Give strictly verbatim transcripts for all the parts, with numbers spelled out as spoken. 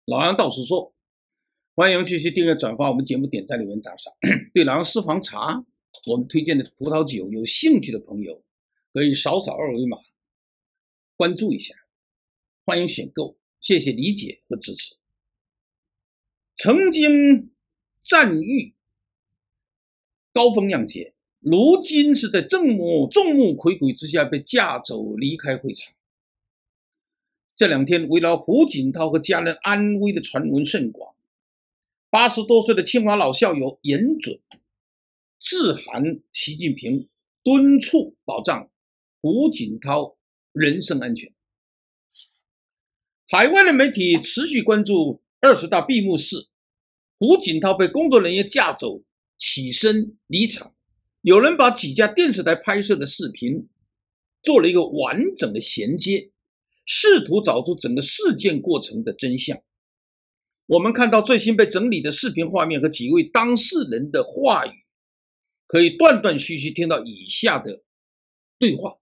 老杨到处说，欢迎继续订阅、转发我们节目，点赞、留言、打赏。对老杨私房茶，我们推荐的葡萄酒，有兴趣的朋友可以扫扫二维码，关注一下，欢迎选购，谢谢理解和支持。曾经赞誉高风亮节，如今是在众目众目睽睽之下被架走离开会场。这两天围绕胡锦涛和家人安危的传闻甚广，八十多岁的清华老校友严准致函习近平，敦促保障胡锦涛人身安全。海外的媒体持续关注二十大闭幕式，胡锦涛被工作人员架走起身离场，有人把几家电视台拍摄的视频做了一个完整的衔接，试图找出整个事件过程的真相。我们看到最新被整理的视频画面和几位当事人的话语，可以断断续续听到以下的对话。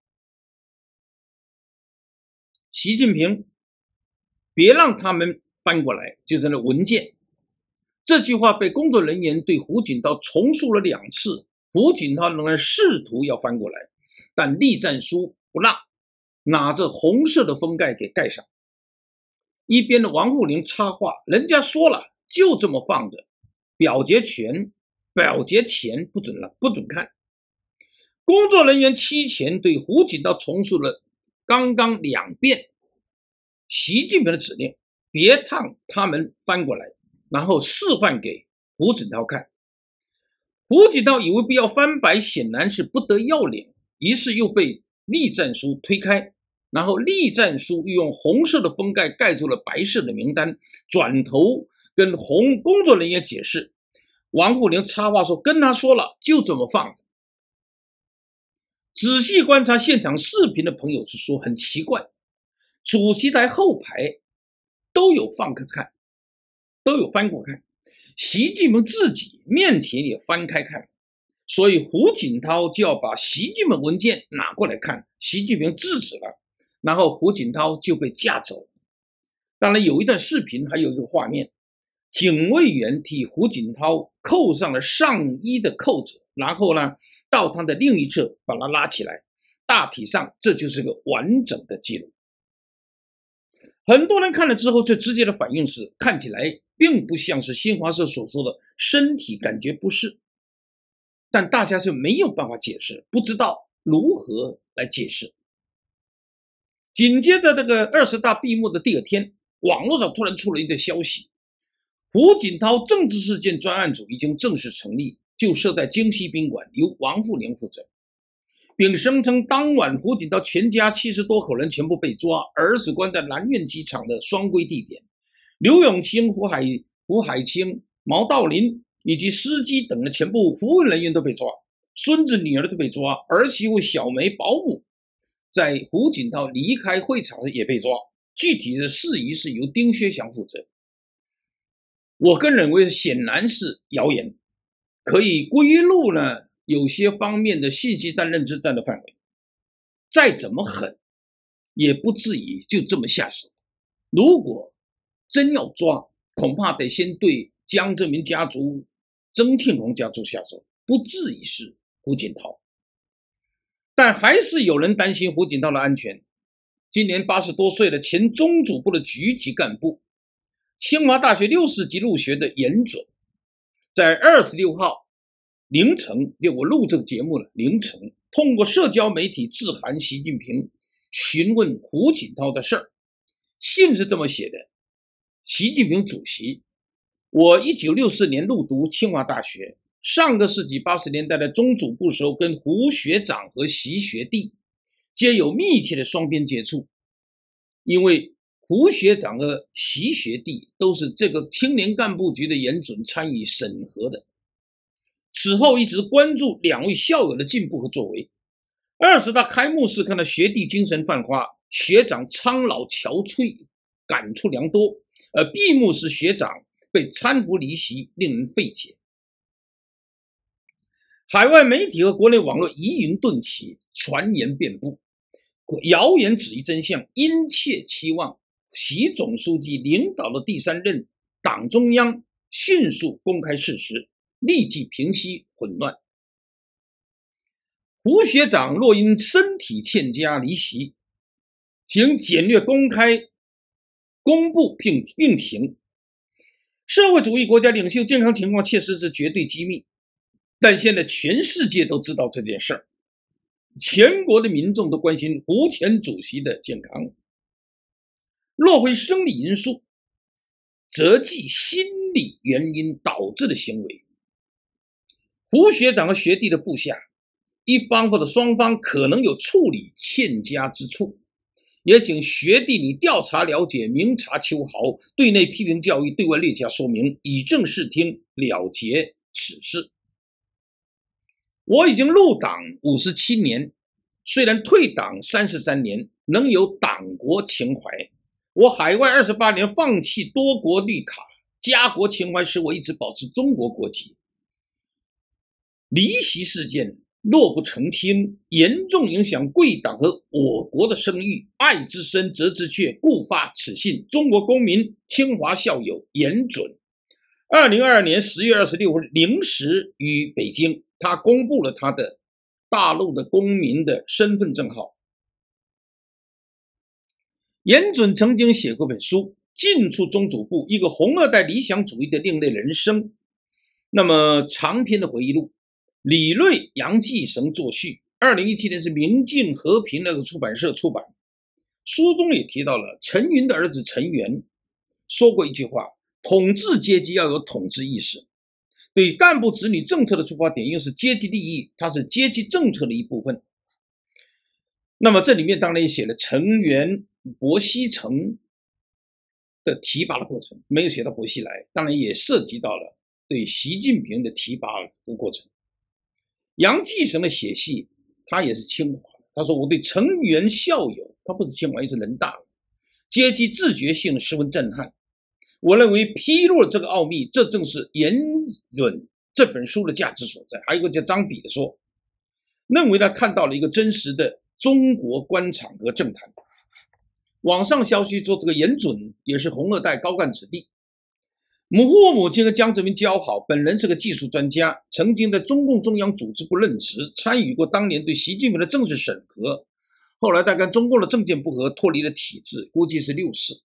习近平，别让他们翻过来，就是那文件。这句话被工作人员对胡锦涛重述了两次，胡锦涛仍然试图要翻过来，但栗战书不让，拿着红色的封盖给盖上。一边的王沪宁插话，人家说了就这么放着，表决权表决前不准了，不准看。工作人员期前对胡锦涛重述了刚刚两遍习近平的指令，别让他们翻过来，然后示范给胡锦涛看。胡锦涛以为不要翻白显然是不得要领，于是又被栗战书推开，然后栗战书又用红色的封盖盖住了白色的名单，转头跟红工作人员解释。王沪宁插话说，跟他说了就这么放。仔细观察现场视频的朋友是说很奇怪，主席台后排都有放开看，都有翻过看，习近平自己面前也翻开看，所以胡锦涛就要把习近平文件拿过来看，习近平制止了，然后胡锦涛就被架走。当然有一段视频还有一个画面，警卫员替胡锦涛扣上了上衣的扣子，然后呢到他的另一侧把他拉起来，大体上这就是个完整的记录。很多人看了之后最直接的反应是，看起来并不像是新华社所说的身体感觉不适，但大家是没有办法解释，不知道如何来解释。紧接着这个二十大闭幕的第二天，网络上突然出了一个消息，胡锦涛政治事件专案组已经正式成立，就设在京西宾馆，由王沪宁负责，并声称当晚胡锦涛全家七十多口人全部被抓，儿子关在南苑机场的双规地点，刘永清、胡海胡海清、毛道林以及司机等的全部服务人员都被抓，孙子女儿都被抓，儿媳妇小梅、保姆在胡锦涛离开会场时也被抓，具体的事宜是由丁薛祥负责。我个人认为显然是谣言，可以归入呢有些方面的信息战、认知战的范围。再怎么狠，也不至于就这么下手。如果真要抓，恐怕得先对江泽民家族、曾庆红家族下手，不至于是胡锦涛。但还是有人担心胡锦涛的安全。今年八十多岁的前中组部的局级干部，清华大学六四级入学的严准，在二十六号凌晨，就我录这个节目了，凌晨通过社交媒体致函习近平，询问胡锦涛的事儿。信是这么写的：习近平主席，我一九六四年入读清华大学，上个世纪八十年代的中组部时候，跟胡学长和习学弟皆有密切的双边接触，因为胡学长和习学弟都是这个青年干部局的严准参与审核的。此后一直关注两位校友的进步和作为。二十大开幕式看到学弟精神焕发，学长苍老憔悴，感触良多，而闭幕式学长被搀扶离席，令人费解。海外媒体和国内网络疑云顿起，传言遍布，谣言质疑真相，殷切期望习总书记领导的第三任党中央迅速公开事实，立即平息混乱。胡学长若因身体欠佳离席，请简略公开公布病病情。社会主义国家领袖健康情况确实是绝对机密，但现在全世界都知道这件事儿，全国的民众都关心胡前主席的健康。若非生理因素，则系心理原因导致的行为。胡学长和学弟的部下，一方或者双方可能有处理欠佳之处，也请学弟你调查了解，明察秋毫，对内批评教育，对外略加说明，以正视听，了结此事。我已经入党五十七年，虽然退党三十三年，仍有党国情怀。我海外二十八年，放弃多国绿卡，家国情怀使我一直保持中国国籍。离席事件若不澄清，严重影响贵党和我国的声誉，爱之深责之切，故发此信。中国公民，清华校友严准。二零二二年十月二十六日零时于北京，他公布了他的大陆的公民的身份证号。严准曾经写过本书《进出中组部：一个红二代理想主义的另类人生》，那么长篇的回忆录，李瑞、杨继绳作序。二零一七年是明镜和平那个出版社出版。书中也提到了陈云的儿子陈元说过一句话：统治阶级要有统治意识。对干部子女政策的出发点应是阶级利益，它是阶级政策的一部分。那么这里面当然也写了陈元、薄熙成的提拔的过程，没有写到薄熙来，当然也涉及到了对习近平的提拔的过程。杨继绳的写戏，他也是清华的，他说我对陈元校友，他不是清华也是人大的，阶级自觉性十分震撼。我认为披露了这个奥秘，这正是严准这本书的价值所在。还有一个叫张比的说，认为他看到了一个真实的中国官场和政坛。网上消息说这个严准也是红二代高干子弟，母父母亲和江泽民交好，本人是个技术专家，曾经在中共中央组织部任职，参与过当年对习近平的政治审核，后来他跟中共的政见不合，脱离了体制，估计是六世。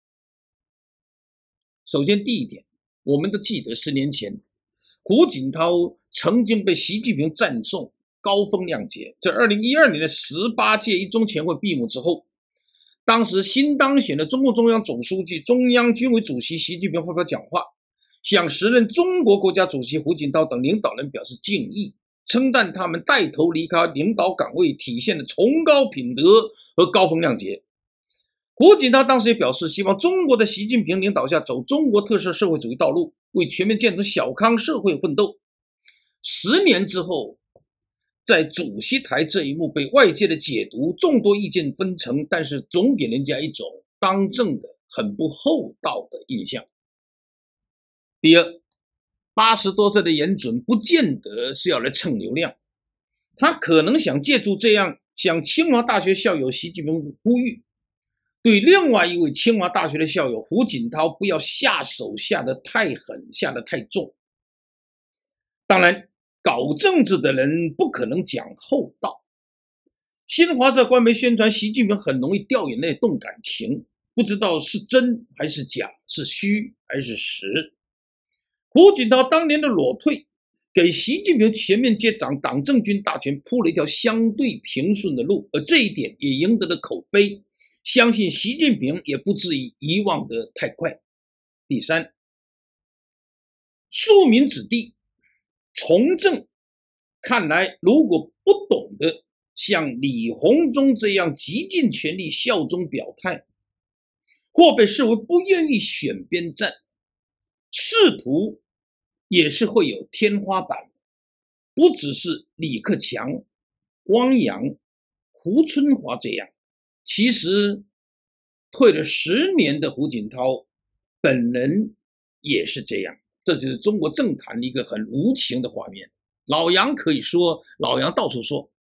首先第一点，我们都记得十年前胡锦涛曾经被习近平赞颂，高风亮节。在二零一二年的十八届一中全会闭幕之后，当时新当选的中共中央总书记、中央军委主席习近平发表讲话，向时任中国国家主席胡锦涛等领导人表示敬意，称赞他们带头离开领导岗位，体现了崇高品德和高风亮节。胡锦涛当时也表示，希望中国的习近平领导下走中国特色社会主义道路，为全面建成小康社会奋斗。十年之后，在主席台这一幕被外界的解读，众多意见纷呈，但是总给人家一种当政的很不厚道的印象。第二，八十多岁的严准不见得是要来蹭流量，他可能想借助这样向清华大学校友习近平呼吁，对另外一位清华大学的校友胡锦涛不要下手下得太狠，下得太重。当然搞政治的人不可能讲厚道。新华社官媒宣传习近平很容易掉眼泪动感情，不知道是真还是假，是虚还是实。胡锦涛当年的裸退，给习近平全面接掌党政军大权铺了一条相对平顺的路，而这一点也赢得了口碑，相信习近平也不至于遗忘得太快。第三，庶民子弟从政，看来如果不懂得像李鸿忠这样极尽全力效忠表态，或被视为不愿意选边站，仕途也是会有天花板。不只是李克强、汪洋、胡春华这样，其实退了十年的胡锦涛本人也是这样。这就是中国政坛的一个很无情的画面。老杨可以说，老杨到处说，